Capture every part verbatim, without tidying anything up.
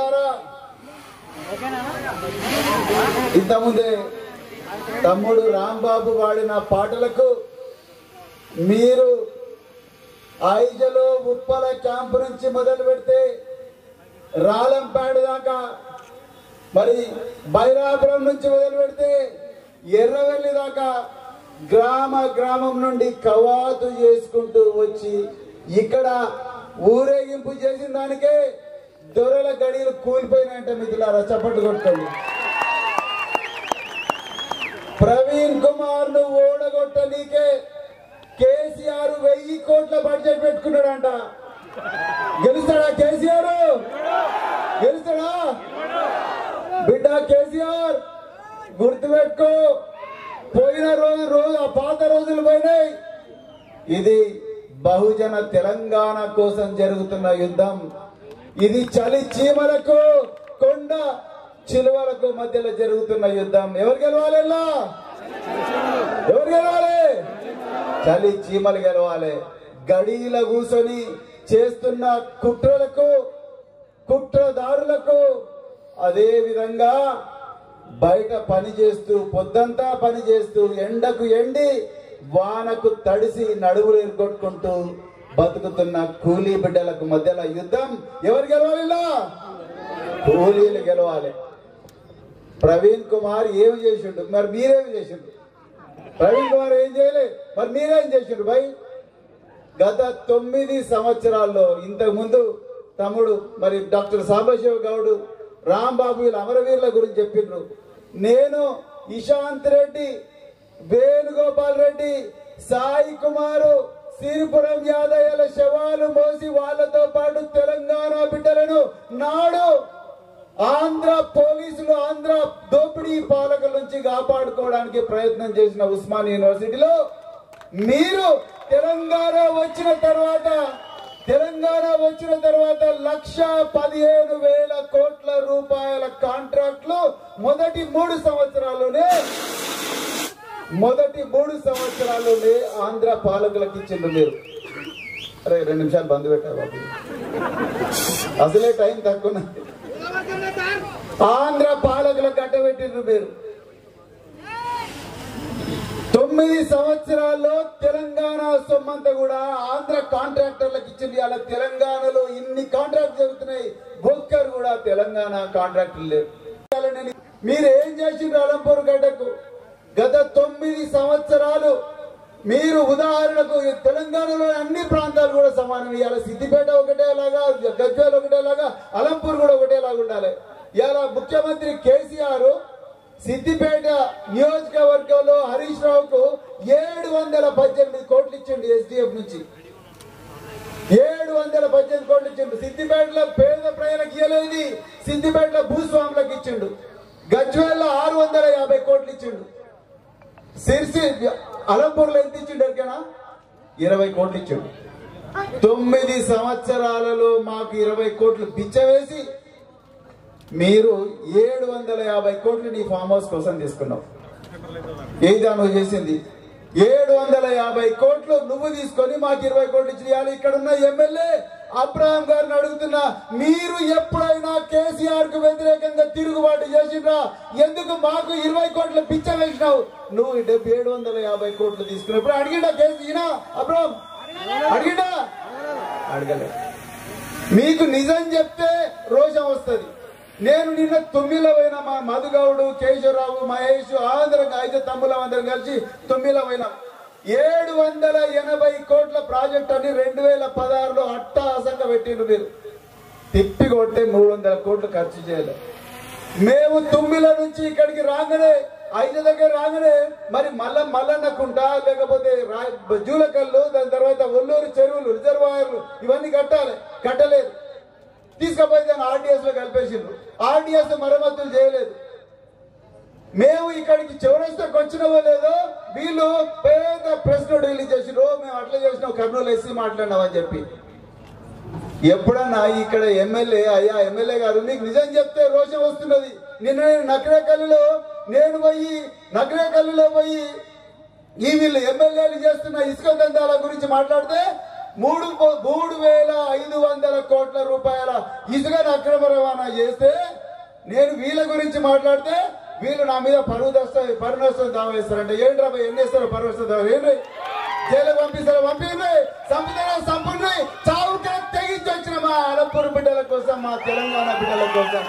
మిత్రులారా, ఇంతకుముందే తమ్ముడు రాంబాబు వాడిన పాటలకు మీరు ఐజలో ఉప్పల క్యాంపు నుంచి మొదలు పెడితే రాలంపేట దాకా, మరి బైరాపురం నుంచి మొదలు పెడితే ఎర్రవెల్లి దాకా గ్రామ గ్రామం నుండి కవాతు చేసుకుంటూ వచ్చి ఇక్కడ ఊరేగింపు చేసిన దానికే దొరల గడియలు కూలిపోయినాయంట. మిత్రులారా, చప్పట్లు కొట్టండి. ప్రవీణ్ కుమార్ ను ఓడగొట్ట నీకే కేసీఆర్ వెయ్యి కోట్ల బడ్జెట్ పెట్టుకున్నాడంట. గెలుస్తాడా కేసీఆర్? గెలుస్తాడా బిడ్డ? కేసీఆర్ గుర్తుపెట్టుకో, పోయిన రోజు రోజు ఆ పాత రోజులు పోయినాయి. ఇది బహుజన తెలంగాణ కోసం జరుగుతున్న యుద్ధం. ఇది చలి చీమలకు కొండ చిలువలకు మధ్యలో జరుగుతున్న యుద్ధం. ఎవరు గెలవాలి? ఎవరు గెలవాలి? చలి చీమలు గెలవాలి. గడిల కూర్చొని చేస్తున్న కుట్రలకు, కుట్రదారులకు, అదే విధంగా బయట పని చేస్తూ పొద్దంతా పని చేస్తూ ఎండకు ఎండి వానకు తడిసి నడువులు ఎరుకొట్టుకుంటూ బతుకుతున్న కూలీ బిడ్డలకు మధ్యలో యుద్ధం. ఎవరు గెలవాలి? కూలీలు గెలవాలి. ప్రవీణ్ కుమార్ ఏమి చేసిండు? మరి మీరేమి చేసిండు? ప్రవీణ్ కుమార్ ఏం చేయలే, మరి మీరేం చేసిండు భయ్? గత తొమ్మిది సంవత్సరాల్లో ఇంతకు ముందు తమ్ముడు మరి డాక్టర్ సాంబశివ గౌడ్, రాంబాబు వీళ్ళ అమరవీరుల గురించి చెప్పిండ్రు. నేను ఇశాంత్ రెడ్డి, వేణుగోపాల్ రెడ్డి, సాయి కుమారు, సిరిపురం యాదయ్యల శవాలు మోసి వాళ్ళతో పాటు తెలంగాణ బిడ్డలను నాడు ఆంధ్ర పోలీసులు, ఆంధ్ర దోపిడీ పాలకుల నుంచి కాపాడుకోవడానికి ప్రయత్నం చేసిన ఉస్మాన్ యూనివర్సిటీలో మీరు తెలంగాణ వచ్చిన తర్వాత తెలంగాణ వచ్చిన తర్వాత లక్ష పదిహేను వేల కోట్ల రూపాయల కాంట్రాక్ట్లు మొదటి మూడు సంవత్సరాల్లోనే మొదటి మూడు సంవత్సరాల్లోనే ఆంధ్ర పాలకులకు ఇచ్చిండ్రు మీరు. అరే రెండు నిమిషాలు బంద్ పెట్టారు బాబు, అసలే టైం తక్కువ. ఆంధ్ర పాలకులకు కట్టబెట్టిండ్రు మీరు. తొమ్మిది సంవత్సరాల్లో తెలంగాణ సొమ్మంతా కూడా ఆంధ్ర కాంట్రాక్టర్లకు ఇచ్చింది. అలా తెలంగాణలో ఇన్ని కాంట్రాక్ట్ జరుగుతున్నాయి, ఒక్కరు కూడా తెలంగాణ కాంట్రాక్టులు లేవు. మీరు ఏం చేసిండ్రు అలంపూర్ గడ్డకు? గత తొమ్మిది సంవత్సరాలు మీరు ఉదాహరణకు తెలంగాణలో అన్ని ప్రాంతాలు కూడా సమానం. ఇవాళ సిద్దిపేట ఒకటేలాగా, గజ్వేల్ ఒకటేలాగా, అలంపూర్ కూడా ఒకటేలాగా ఉండాలి. ఇవాళ ముఖ్యమంత్రి కేసీఆర్ సిద్దిపేట నియోజకవర్గంలో హరీష్ రావుకు ఏడు వందల పద్దెనిమిది కోట్లు ఇచ్చిండు ఎస్డిఎఫ్ నుంచి. ఏడు వందల పద్దెనిమిది కోట్లు ఇచ్చిండు. సిద్దిపేటలో పేద ప్రజలకు ఇవ్వలేదు, సిద్దిపేటలో భూస్వాములకు ఇచ్చిండు. గజ్వేల్లో ఆరు వందల యాభై కోట్లు ఇచ్చిండు. సిరిసి అలంపూర్లో ఎంత ఇచ్చిండు ఎరికేనా? ఇరవై కోట్లు ఇచ్చిండు. తొమ్మిది సంవత్సరాలలో మాకు ఇరవై కోట్లు బిచ్చవేసి మీరు ఏడు వందల యాభై కోట్లు నీ ఫామ్ హౌస్ కోసం తీసుకున్నావు. ఏదా నువ్వు చేసింది? ఏడు వందల యాభై కోట్లు నువ్వు తీసుకొని మాకు ఇరవై కోట్లు ఇచ్చేయాలి. ఇక్కడ ఉన్న ఎమ్మెల్యే అబ్రహాం గారిని అడుగుతున్నా, మీరు ఎప్పుడైనా కేసీఆర్ కు వ్యతిరేకంగా తిరుగుబాటు చేసిండ్రా? ఎందుకు మాకు ఇరవై కోట్ల పిచ్చ వేసినావు? నువ్వు డెబ్బై ఏడు వందల యాభై కోట్లు తీసుకున్నప్పుడు అడిగిండా కేసీఆర్? అబ్రహాం అడిగిండా? అడగలే. మీకు నిజం చెప్తే రోషం వస్తుంది. నేను నిన్న తొమ్మిదిలో పోయినా, మా మధుగౌడు, కేశవరావు, మహేష్ అందరం ఐదు తమ్ములం అందరం కలిసి తొమ్మిదిలో పోయినా. ఏడు వందల ఎనభై కోట్ల ప్రాజెక్ట్ అని రెండు వేల పదహారులో అట్టహాసంగా పెట్టిండ్రు. మీరు తిప్పి కొట్టే మూడు వందల కోట్లు ఖర్చు చేయలేదు. మేము తొమ్మిదిల నుంచి ఇక్కడికి రాగానే, ఐదు దగ్గర రాగానే మరి మల్ల మల్లన్నకుంట, లేకపోతే జూలకల్లు, దాని తర్వాత ఒల్లూరు చెరువులు, రిజర్వాయర్లు ఇవన్నీ కట్టాలి, కట్టలేదు. తీసుకపోయి దాన్ని ఆర్డీఎస్ లో కలిపేసిండ్రు. ఆర్డీఎస్ మరమ్మతులు చేయలేదు. మేము ఇక్కడికి చౌరస్తాకు వచ్చినవో లేదో వీళ్ళు పేద ప్రెస్ నోట్ రిలీజ్ చేసిర్రు, మేము అట్లా చేసినాం, కర్నూలు ఎస్సీ మాట్లాడినామని చెప్పి. ఎప్పుడన్నా ఇక్కడ ఎమ్మెల్యే, అయ్యా ఎమ్మెల్యే గారు మీకు నిజం చెప్తే రోషం వస్తున్నది. నిన్న నేను నకరేకల్లిలో నేను పోయి నకరేకల్లిలో పోయి ఈ వీళ్ళు ఎమ్మెల్యేలు చేస్తున్న ఇసుక దందాల గురించి మాట్లాడితే మూడు మూడు వేల ఐదు వందల కోట్ల రూపాయల ఇసుకను అక్రమ రవాణా చేస్తే నేను వీళ్ళ గురించి మాట్లాడితే వీళ్ళు నా మీద పరువు దస్త పరువు నష్టం దావా వేస్తారంటే ఏంటి రా ఎన్ని వేస్తారు పరువు నష్టం దావా ఏంటి జైలు పంపిస్తారు పంపింది సంపదన సంపూర్ణ చావుకే తెగించి వచ్చిన మా అలంపూర్ బిడ్డల కోసం మా తెలంగాణ బిడ్డల కోసం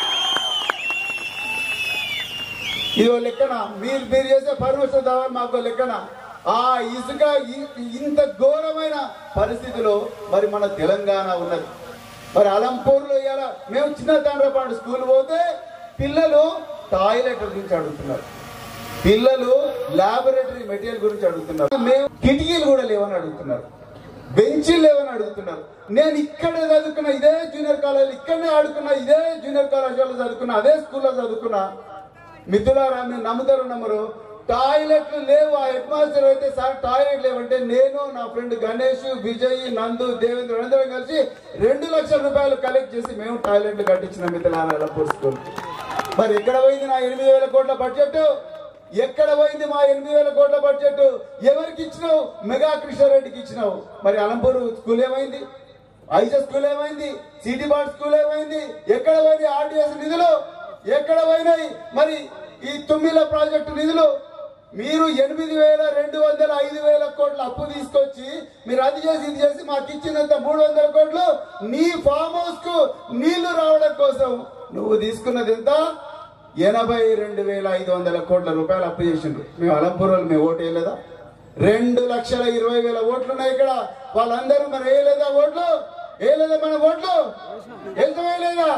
ఇదో లెక్కన మీరు మీరు చేసే పరువు నష్టం దావా మాకు లెక్కన ఆ ఇసుక ఇంత ఘోరమైన పరిస్థితిలో మరి మన తెలంగాణ ఉన్నది మరి అలంపూర్లో ఇవాళ మేము చిన్న తండ్రపాడు స్కూల్ పోతే పిల్లలు టాయిలెట్ గురించి అడుగుతున్నారు పిల్లలు లాబొరేటరీ మెటీరియల్ గురించి అడుగుతున్నారు మేము కిటికీలు కూడా లేవని అడుగుతున్నారు బెంచీలు లేవని అడుగుతున్నారు నేను ఇక్కడే చదువుకున్నా ఇదే జూనియర్ కాలేజ్ ఇక్కడనే ఆడుకున్నా ఇదే జూనియర్ కళాశాలలో చదువుకున్నా అదే స్కూల్లో చదువుకున్నా మిత్రులారా మీరు నమ్ముతారు నమ్మరు టాయిలెట్లు లేవు ఆ హెడ్ మాస్టర్ అయితే సార్ టాయిలెట్ లేవంటే నేను నా ఫ్రెండ్ గణేష్ విజయ్ నందు దేవేంద్ర అందరం కలిసి రెండు లక్షల రూపాయలు కలెక్ట్ చేసి మేము టాయిలెట్లు కట్టించిన మిత్రులారా అలంపూర్ స్కూల్ మరి ఎక్కడ పోయింది నా ఎనిమిది వేల కోట్ల బడ్జెట్ ఎక్కడ పోయింది మా ఎనిమిది వేల కోట్ల బడ్జెట్ ఎవరికి ఇచ్చినావు మెగా కృష్ణారెడ్డికి ఇచ్చినావు మరి అలంపూర్ స్కూల్ ఏమైంది ఐజా స్కూల్ ఏమైంది సిటీ బార్డ్ స్కూల్ ఏమైంది ఎక్కడ పోయింది ఆర్టీఎస్ నిధులు ఎక్కడ పోయినాయి మరి ఈ తొమ్మిది ప్రాజెక్టు నిధులు మీరు ఎనిమిది వేల రెండు వందల ఐదు వేల కోట్ల అప్పు తీసుకొచ్చి మీరు అది చేసి ఇది చేసి మాకు ఇచ్చినంత మూడు వందల కోట్లు నీ ఫామ్ హౌస్ కు నీళ్లు రావడం కోసం నువ్వు తీసుకున్నది ఎంత ఎనభై రెండు వేల ఐదు వందల కోట్ల రూపాయలు అప్పు చేసిండ్రు మేము అలంపూర్ వాళ్ళు మేము ఓటు వేయలేదా రెండు లక్షల ఇరవై వేల ఓట్లు ఉన్నాయి ఇక్కడ వాళ్ళందరూ మరి వేయలేదా ఓట్లు వేయలేదా మన ఓట్లు ఎంత వేయలేదా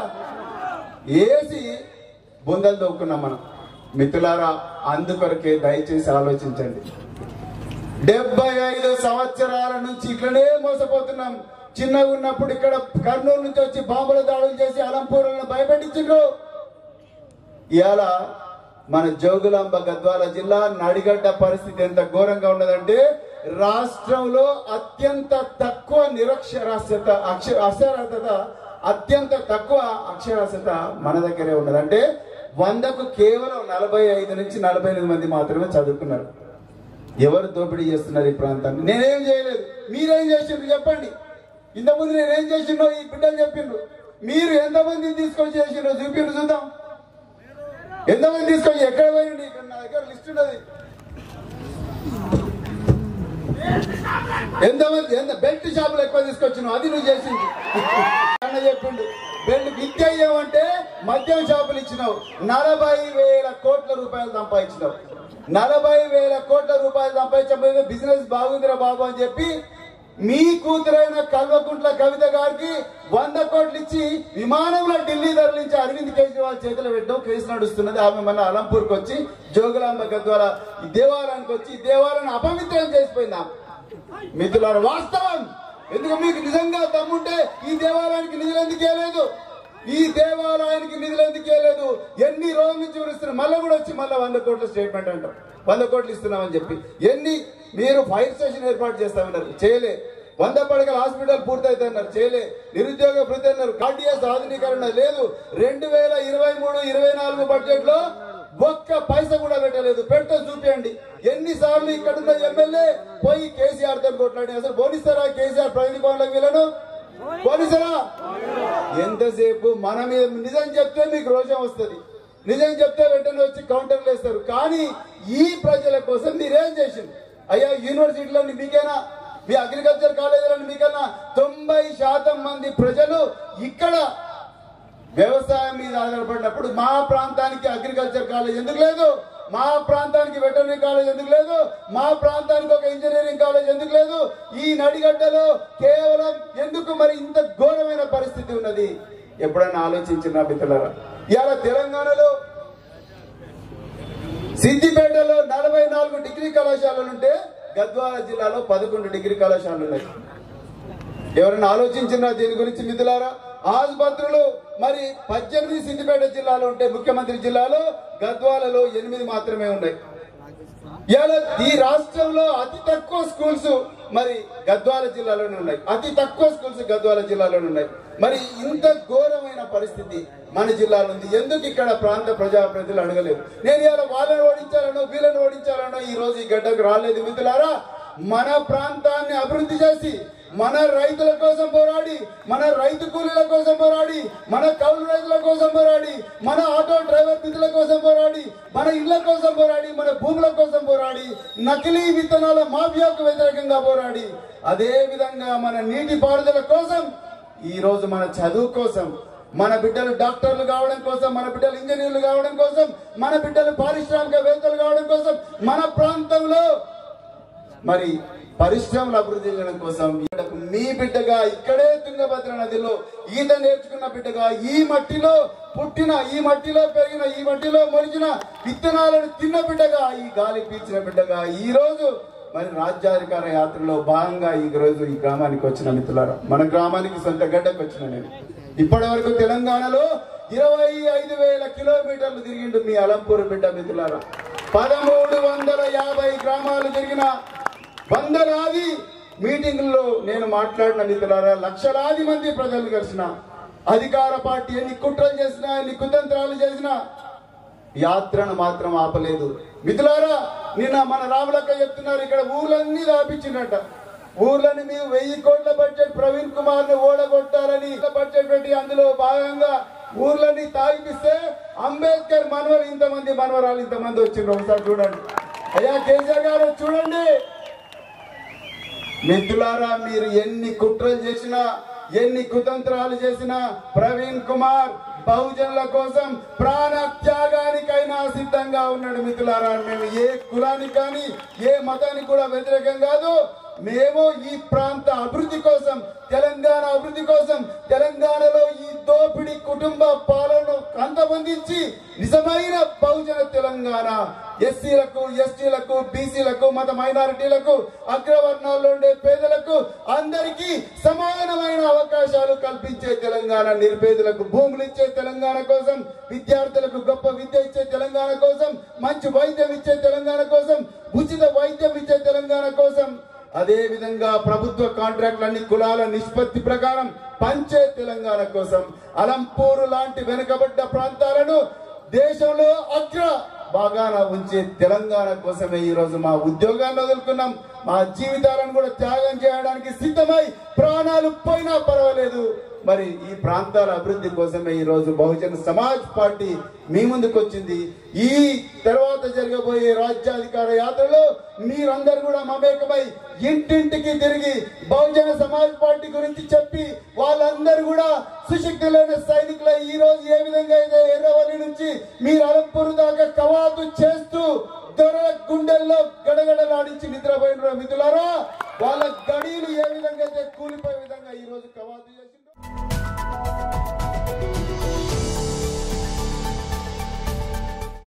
వేసి బుందలు దొక్కున్నాం మనం మిత్రులారా అందుకొరకే దయచేసి ఆలోచించండి డెబ్బై ఐదు సంవత్సరాల నుంచి ఇట్లనే మోసపోతున్నాం చిన్నగా ఉన్నప్పుడు ఇక్కడ కర్నూలు నుంచి వచ్చి బాంబుల దాడులు చేసి అలంపూర్లను భయపెట్టించిండ్రు ఇవాళ మన జోగులాంబ గద్వాల జిల్లా నడిగడ్డ పరిస్థితి ఎంత ఘోరంగా ఉన్నదంటే రాష్ట్రంలో అత్యంత తక్కువ నిరక్షరాస్యత అక్షర అక్షరాస్యత అత్యంత తక్కువ అక్షరాస్యత మన దగ్గరే ఉన్నది అంటే వందకు కేవలం నలభై ఐదు నుంచి నలభై ఎనిమిది మంది మాత్రమే చదువుకున్నారు ఎవరు దోపిడీ చేస్తున్నారు ఈ ప్రాంతాన్ని నేనేం చేయలేదు మీరేం చేసిండ్రు చెప్పండి ఇంతకుముందు నేనేం చేసిండ్రో ఈ బిడ్డలు చెప్పిండ్రు మీరు ఎంతమంది తీసుకొచ్చి చేసిండ్రో చూపిండ్రు చూద్దాం ఎంతమంది తీసుకొచ్చి ఎక్కడ పోయింది ఇక్కడ నా దగ్గర లిస్ట్ ఉన్నది ఎంతమంది ఎంత బెల్ట్ షాపులు ఎక్కువ తీసుకొచ్చినావు అది నువ్వు చేసింది అన్న చెప్పిండు బెల్ట్ విద్య ఏమంటే మద్యం షాపులు ఇచ్చినావు నలభై వేల కోట్ల రూపాయలు సంపాదించినావు నలభై వేల కోట్ల రూపాయలు సంపాదించబోయే బిజినెస్ బాగుందిరా బాబు అని చెప్పి మీ కూతురైన కల్వకుంట్ల కవిత గారికి వంద కోట్లు ఇచ్చి విమానంలో ఢిల్లీ తరలించి అరవింద్ కేజ్రీవాల్ చేతిలో పెట్టడం కేసు నడుస్తున్నది ఆమె మన అలంపూర్కి వచ్చి జోగులాంబ గద్వాల ఈ దేవాలయానికి వచ్చి ఈ దేవాలయాన్ని అపవిత్రం చేసిపోయింది మిత్రులారా వాస్తవం ఎందుకు మీకు నిజంగా దమ్ముంటే ఈ దేవాలయానికి నిధులు ఎందుకు ఇవ్వలేదు ఈ దేవాలయానికి నిధులు ఎందుకు ఇవ్వలేదు ఎన్ని రోజుల నుంచి వివరిస్తున్నారు మళ్ళీ కూడా వచ్చి మళ్ళీ వంద కోట్ల స్టేట్మెంట్ అంటాం వంద కోట్లు ఇస్తున్నామని చెప్పి ఎన్ని మీరు ఫైర్ స్టేషన్ ఏర్పాటు చేస్తామన్నారు చేయలే వంద పడకల హాస్పిటల్ పూర్తయితున్నారు చేయలే నిరుద్యోగ వృద్ధి అన్నారు కార్డియాస్ ఆధునీకరణ లేదు రెండు వేల ఇరవై మూడు ఇరవై నాలుగు బడ్జెట్ లో ఒక్క పైసా కూడా పెట్టలేదు పెట్ట చూపించండి ఎన్నిసార్లు ఇక్కడ ఉన్న ఎమ్మెల్యే పోయి కేసీఆర్ తో కొట్లాడి అసలు పోనిస్తారా కేసీఆర్ ప్రగతి భవన్లకు వీళ్ళను పోనిస్తారా ఎంతసేపు మన మీద నిజం చెప్తే మీకు రోషం వస్తుంది నిజం చెప్తే వెంటనే వచ్చి కౌంటర్లు వేస్తారు కానీ ఈ ప్రజల కోసం మీరేం చేసింది అయ్యా యూనివర్సిటీలోని మీకేనా మీ అగ్రికల్చర్ కాలేజీలోని మీకన్నా తొంభై శాతం మంది ప్రజలు ఇక్కడ వ్యవసాయం మీద ఆధారపడినప్పుడు మా ప్రాంతానికి అగ్రికల్చర్ కాలేజ్ ఎందుకు లేదు మా ప్రాంతానికి వెటర్నరీ కాలేజ్ ఎందుకు లేదు మా ప్రాంతానికి ఒక ఇంజనీరింగ్ కాలేజ్ ఎందుకు లేదు ఈ నడిగడ్డలో కేవలం ఎందుకు మరి ఇంత ఘోరమైన పరిస్థితి ఉన్నది ఎప్పుడైనా ఆలోచించిన మిత్రులారా ఇవాళ తెలంగాణలో సిద్దిపేటలో నలభై నాలుగు డిగ్రీ కళాశాలలు ఉంటే గద్వాల జిల్లాలో పదకొండు డిగ్రీ కళాశాలలు ఉన్నాయి ఎవరైనా ఆలోచించిన దీని గురించి మిత్రులారా ఆసుపత్రులు మరి పద్దెనిమిది సిద్దిపేట జిల్లాలో ఉంటే ముఖ్యమంత్రి జిల్లాలో గద్వాలలో ఎనిమిది మాత్రమే ఉన్నాయి ఇవాళ ఈ రాష్ట్రంలో అతి తక్కువ స్కూల్స్ మరి గద్వాల జిల్లాలోనే ఉన్నాయి అతి తక్కువ స్కూల్స్ గద్వాల జిల్లాలోనే ఉన్నాయి మరి ఇంత ఘోరమైన పరిస్థితి మన జిల్లాలో ఉంది ఎందుకు ఇక్కడ ప్రాంత ప్రజాప్రతినిధులు అడగలేదు నేను ఇవాళ వాళ్ళని ఓడించాలనో వీళ్ళని ఓడించాలనో ఈ రోజు ఈ గడ్డకు రాలేదు మిత్రులారా మన ప్రాంతాన్ని అభివృద్ధి చేసి మన రైతుల కోసం పోరాడి, మన రైతు కూలీల కోసం పోరాడి, మన కౌలు రైతుల కోసం పోరాడి, మన ఆటో డ్రైవర్ మిత్రుల కోసం పోరాడి, మన ఇళ్ల కోసం పోరాడి, మన భూముల కోసం పోరాడి, నకిలీ విత్తనాల మాఫియాకు వ్యతిరేకంగా పోరాడి, అదే విధంగా మన నీటి పారుదల కోసం, ఈ రోజు మన చదువు కోసం, మన బిడ్డలు డాక్టర్లు కావడం కోసం, మన బిడ్డలు ఇంజనీర్లు కావడం కోసం, మన బిడ్డలు పారిశ్రామికవేత్తలు కావడం కోసం, మన ప్రాంతంలో మరి పరిశ్రమలు అభివృద్ధి చేయడం కోసం మీ బిడ్డగా ఇక్కడే తుంగభద్ర నదిలో ఈత నేర్చుకున్న బిడ్డగా, ఈ మట్టిలో పుట్టిన, ఈ మట్టిలో పెరిగిన, ఈ మట్టిలో మొలిచిన విత్తనాలను తిన్న బిడ్డగా, ఈ గాలి పీల్చిన బిడ్డగా ఈ రోజు మరి రాజ్యాధికార యాత్రలో భాగంగా ఈ రోజు ఈ గ్రామానికి వచ్చిన మిత్రులారా, మన గ్రామానికి సొంత గడ్డకు వచ్చిన నేను ఇప్పటి వరకు తెలంగాణలో ఇరవై ఐదు వేల కిలోమీటర్లు తిరిగిండు మీ అలంపూర్ బిడ్డ మిత్రులారా. పదమూడు వందల యాభై గ్రామాలు తిరిగిన, వందలాది మీటింగుల్లో నేను మాట్లాడిన మిత్రులారా, లక్షలాది మంది ప్రజలు కలిసిన, అధికార పార్టీ ఎన్ని కుట్రలు చేసినా, ఎన్ని కుతంత్రాలు చేసినా యాత్రను మాత్రం ఆపలేదు మిత్రులారా. నిన్న మన రాములక్క చెప్తున్నారు, ఇక్కడ ఊర్లన్నీ దాపించిందట. ఊర్లని మీరు వెయ్యి కోట్ల బడ్జెట్ ప్రవీణ్ కుమార్ ని ఓడగొట్టాలని బడ్జెట్ పెట్టి అందులో భాగంగా ఊర్లని తాగిపిస్తే అంబేద్కర్ మనవరు ఇంతమంది మనవరాలు ఇంతమంది వచ్చిండ్రు. ఒకసారి చూడండి అయ్యా కేసీఆర్ గారు, చూడండి మిత్రులారా. మీరు ఎన్ని కుట్రలు చేసినా, ఎన్ని కుతంత్రాలు చేసినా ప్రవీణ్ కుమార్ బహుజనుల కోసం ప్రాణ త్యాగానికైనా సిద్ధంగా ఉన్నాడు మిత్రులారా. మేము ఏ కులానికి కానీ ఏ మతానికి కూడా వ్యతిరేకం కాదు. మేము ఈ ప్రాంత అభివృద్ధి కోసం, తెలంగాణ అభివృద్ధి కోసం, తెలంగాణలో ఈ దోపిడీ కుటుంబ పాలనను అంతమొందించి నిజమైన బహుజన తెలంగాణ, ఎస్సీలకు, ఎస్టీలకు, బీసీలకు, మత మైనారిటీలకు, అగ్రవర్ణాల్లో ఉండే పేదలకు అందరికీ సమానమైన అవకాశాలు కల్పించే తెలంగాణ, నిరుపేదలకు భూములు ఇచ్చే తెలంగాణ కోసం, విద్యార్థులకు గొప్ప విద్య ఇచ్చే తెలంగాణ కోసం, మంచి వైద్యం ఇచ్చే తెలంగాణ కోసం, ఉచిత వైద్యం ఇచ్చే తెలంగాణ కోసం, అదే విధంగా ప్రభుత్వ కాంట్రాక్టులన్నీ కులాల నిష్పత్తి ప్రకారం పంచే తెలంగాణ కోసం, అలంపూరు లాంటి వెనుకబడ్డ ప్రాంతాలను దేశంలో అగ్ర బాగాన ఉంచే తెలంగాణ కోసమే ఈ రోజు మా ఉద్యోగాన్ని వదులుకున్నాం. మా జీవితాలను కూడా త్యాగం చేయడానికి సిద్ధమై ప్రాణాలు పోయినా పర్వాలేదు. మరి ఈ ప్రాంతాల అభివృద్ధి కోసమే ఈ రోజు బహుజన సమాజ్ పార్టీ మీ ముందుకు వచ్చింది. ఈ తర్వాత జరగబోయే రాజ్యాధికార యాత్రలో మీరందరూ కూడా మమేకమై ఇంటింటికి తిరిగి బహుజన సమాజ్ పార్టీ గురించి చెప్పి వాళ్ళందరూ కూడా సుశక్తులైన సైనికులు ఈ రోజు ఏ విధంగా అయితే ఎర్రవల్లి నుంచి మీరు అలంపూర్ దాకా కవాతు చేస్తూ దొరల గుండెల్లో గడగడలాడించి నిద్రపోయిన మిత్రులారా, వాళ్ళ గడీలు ఏ విధంగా అయితే కూలిపోయే విధంగా ఈ రోజు కవాతు చేసిండ్రు.